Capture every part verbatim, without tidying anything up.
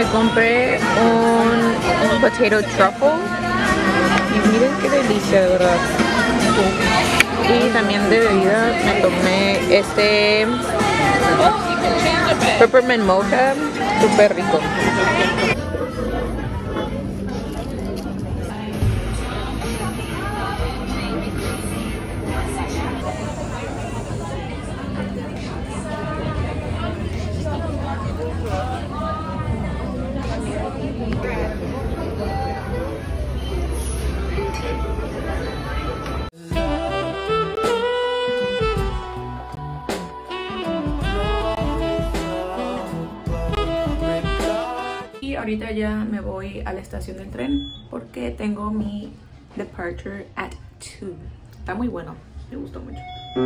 Me compré un, un potato truffle y miren qué delicia, de verdad. Y también de bebida me tomé este peppermint mocha, súper rico. Y ahorita ya me voy a la estación del tren porque tengo mi departure at two. Está muy bueno, me gustó mucho.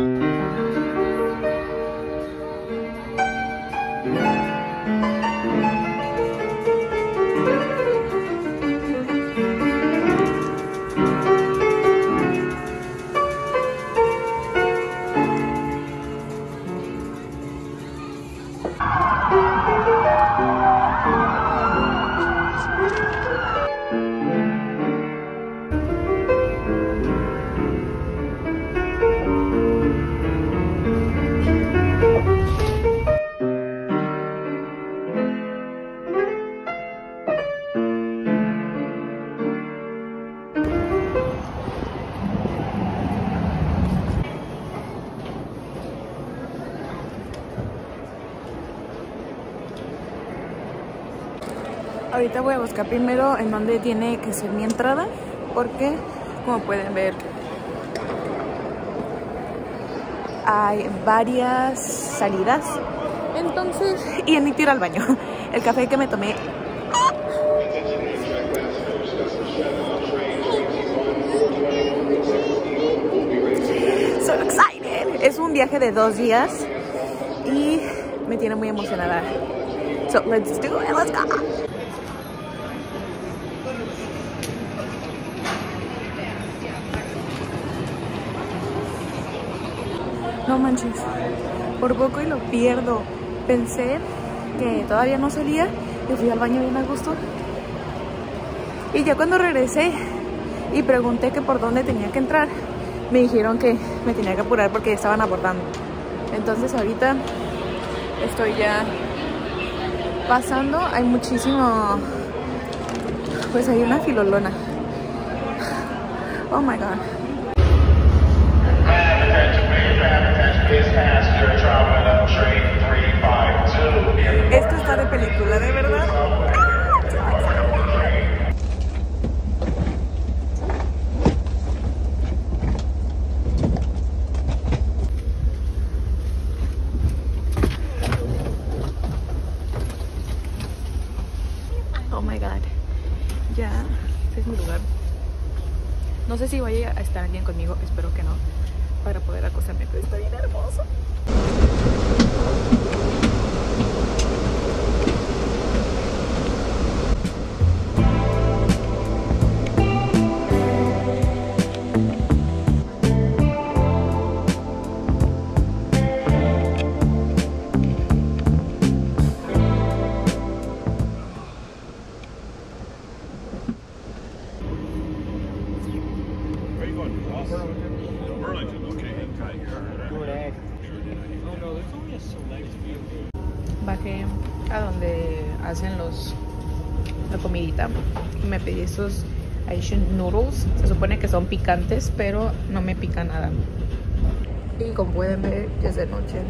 Ahorita voy a buscar primero en dónde tiene que ser mi entrada, porque como pueden ver hay varias salidas. Entonces, y en ir al baño. El café que me tomé so excited. Es un viaje de dos días y me tiene muy emocionada. So let's do it, let's go. No manches, por poco y lo pierdo. Pensé que todavía no salía y fui al baño bien a gusto. Y ya cuando regresé y pregunté que por dónde tenía que entrar, me dijeron que me tenía que apurar porque ya estaban abordando. Entonces ahorita estoy ya pasando. Hay muchísimo, pues hay una filolona. Oh my god. Esto está de película, de verdad. Oh my god. Ya, este es mi lugar. No sé si vaya a estar bien conmigo, espero que no, para poder acostarme, pero está bien hermoso. Bajé a donde hacen los la comidita y me pedí estos Asian noodles. Se supone que son picantes, pero no me pica nada. Y como pueden ver, ya es de noche.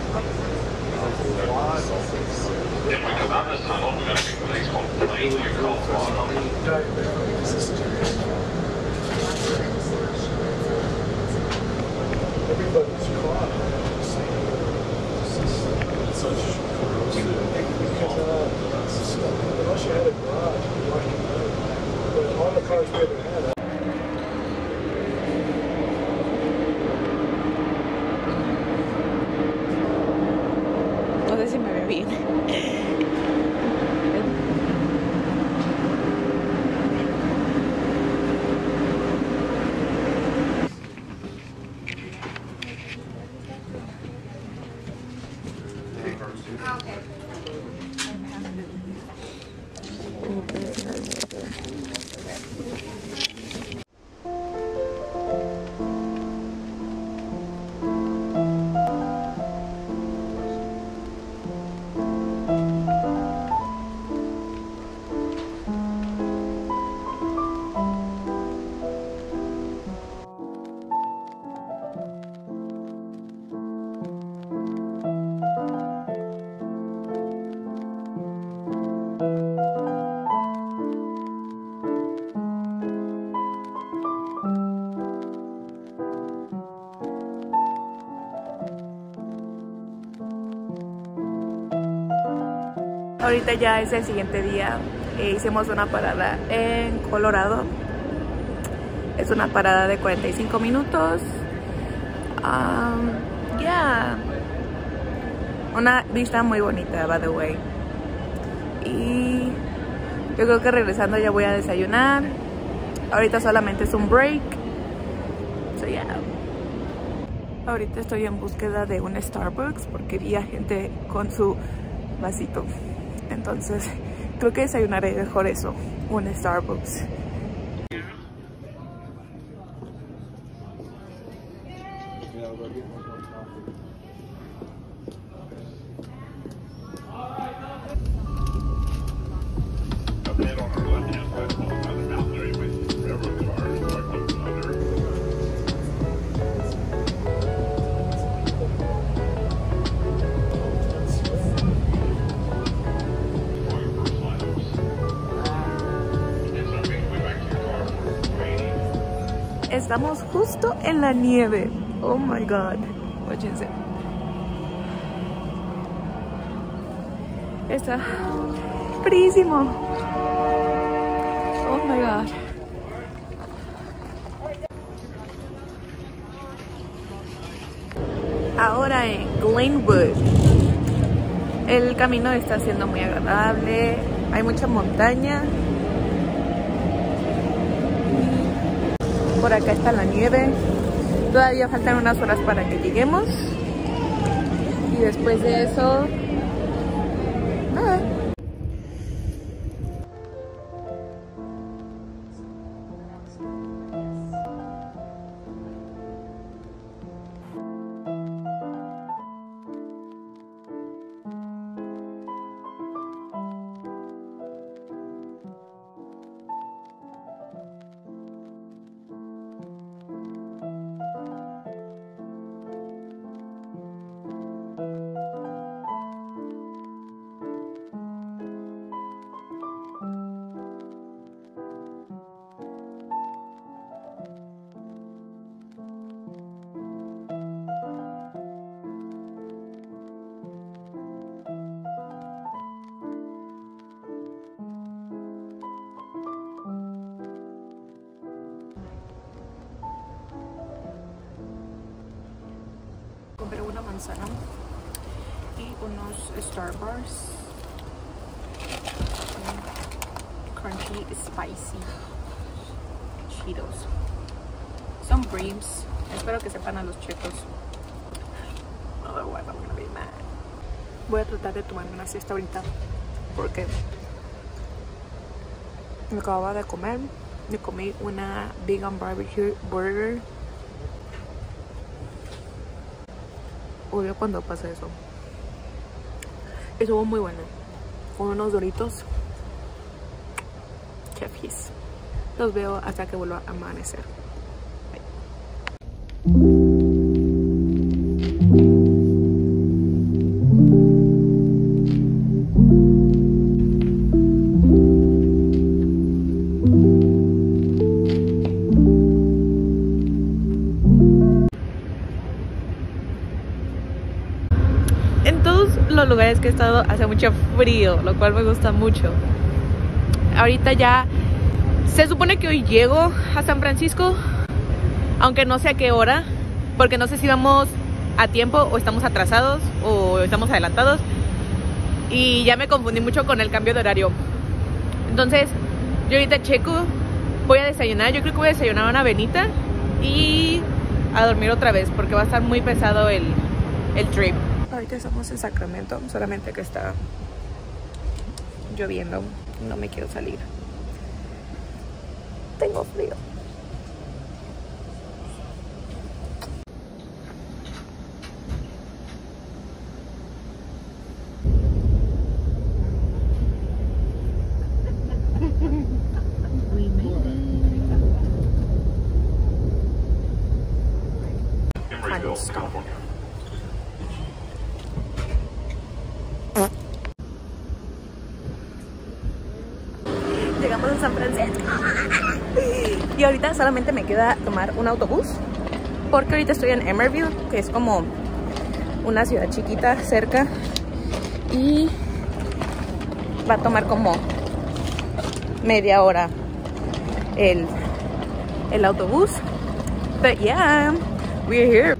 No sé si me ve bien. Ahorita ya es el siguiente día. E hicimos una parada en Colorado. Es una parada de cuarenta y cinco minutos. Um, yeah. Una vista muy bonita, by the way. Y yo creo que regresando ya voy a desayunar. Ahorita solamente es un break. So yeah. Ahorita estoy en búsqueda de un Starbucks porque vi a gente con su vasito. Entonces creo que desayunaré mejor eso, un Starbucks. Estamos justo en la nieve. Oh my god. Fíjense. Está frísimo. Oh my god. Ahora en Glenwood. El camino está siendo muy agradable. Hay mucha montaña. Por acá está la nieve. Todavía faltan unas horas para que lleguemos. Y después de eso, nada. Compré una manzana y unos Starburst crunchy spicy Cheetos. Son Breams. Espero que sepan a los chetos. Otherwise I'm gonna be mad. Voy a tratar de tomarme una siesta ahorita porque me acababa de comer. Me comí una vegan barbecue burger. Odio cuando pasa eso. Estuvo muy bueno. Con unos doritos. Chefis. Los veo hasta que vuelva a amanecer. En todos los lugares que he estado hace mucho frío, lo cual me gusta mucho. Ahorita ya se supone que hoy llego a San Francisco, aunque no sé a qué hora, porque no sé si vamos a tiempo o estamos atrasados o estamos adelantados. Y ya me confundí mucho con el cambio de horario. Entonces yo ahorita checo, voy a desayunar. Yo creo que voy a desayunar una avenita y a dormir otra vez porque va a estar muy pesado el, el trip. Ahorita estamos en Sacramento, solamente que está lloviendo. No me quiero salir. Tengo frío. Llegamos a San Francisco y ahorita solamente me queda tomar un autobús porque ahorita estoy en Emerville, que es como una ciudad chiquita cerca, y va a tomar como media hora el, el autobús. But yeah, we're here.